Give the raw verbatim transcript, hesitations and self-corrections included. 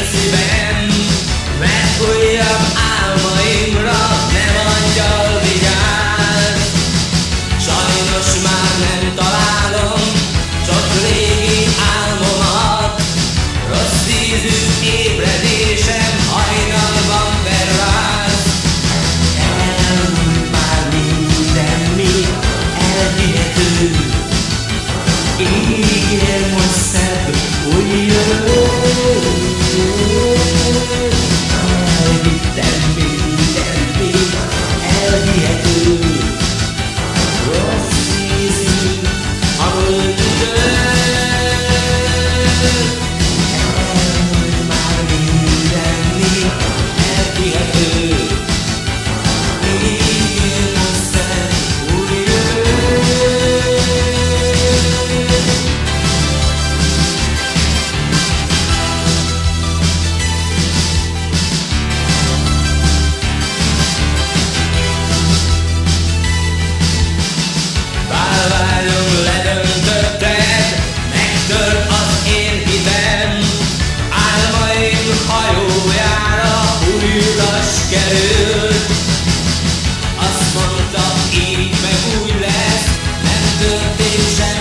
szívem, mert újabb álmaimra nem angyal vigyáz. Sajnos már nem találom csak régi álmomat, rossz ízű ébredésem hajnalban berráz. Elmúlt már minden, mi elhihető, ígér most szebb új jövő. Elhittem minden, mi elhihető, rossz ízű a múlt idő. Elmúlt már minden, mi elhihető, ígér most szebb új jövő. Bálványom ledöntötted, megtört az én hitem, álmaim hajójára új utas került. Azt mondta, így meg úgy lesz, nem történt semmi.